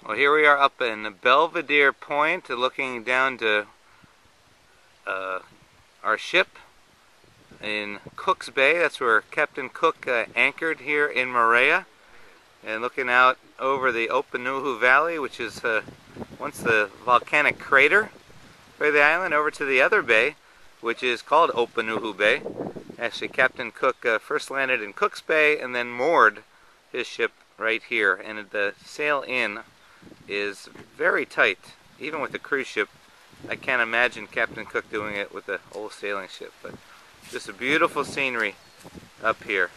Well, here we are up in Belvedere Point, looking down to our ship in Cook's Bay. That's where Captain Cook anchored here in Moorea, and looking out over the Opanuhu Valley, which is once the volcanic crater for the island, over to the other bay, which is called Opanuhu Bay. Actually, Captain Cook first landed in Cook's Bay and then moored his ship right here, and the sail in is very tight. Even with a cruise ship, I can't imagine Captain Cook doing it with an old sailing ship, but just a beautiful scenery up here.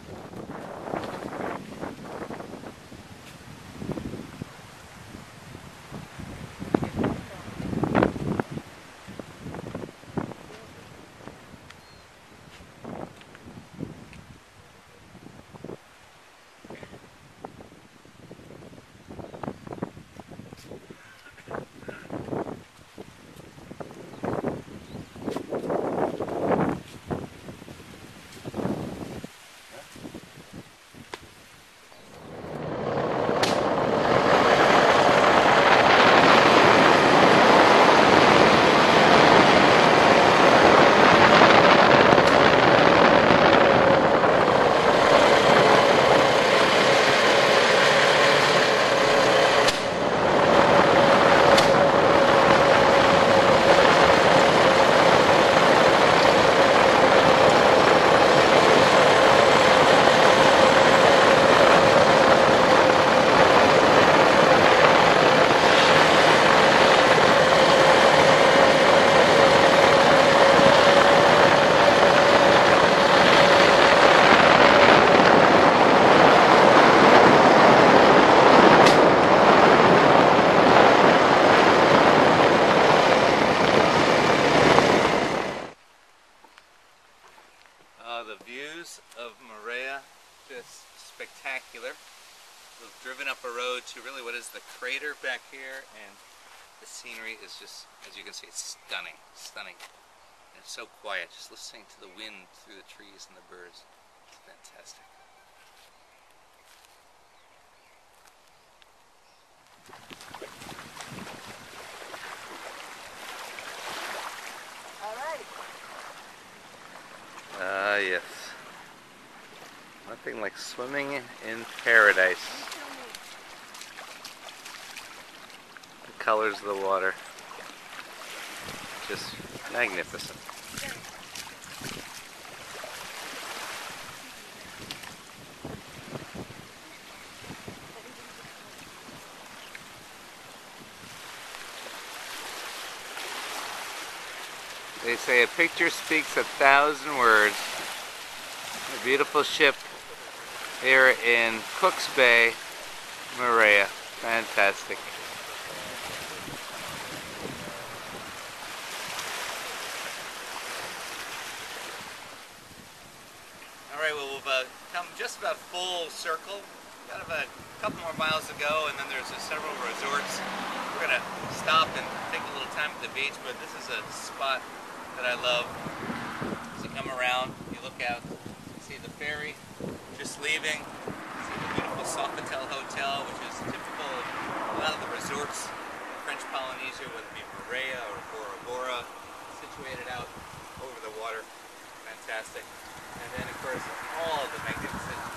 The views of Moorea, just spectacular. We've driven up a road to really what is the crater back here, and the scenery is just, as you can see, it's stunning, stunning. And it's so quiet, just listening to the wind through the trees and the birds. It's fantastic. Yes. Nothing like swimming in paradise. The colors of the water, just magnificent. They say a picture speaks 1,000 words. A beautiful ship here in Cook's Bay, Moorea. Fantastic. Alright, well, we've come just about full circle. Got about a couple more miles to go, and then there's several resorts. We're going to stop and take a little time at the beach, but this is a spot that I love. As you come around, you look out, see the ferry just leaving, see the beautiful Sofitel Hotel, which is typical of a lot of the resorts in French Polynesia, whether it be Moorea or Bora Bora, situated out over the water. Fantastic. And then, of course, all the magnificent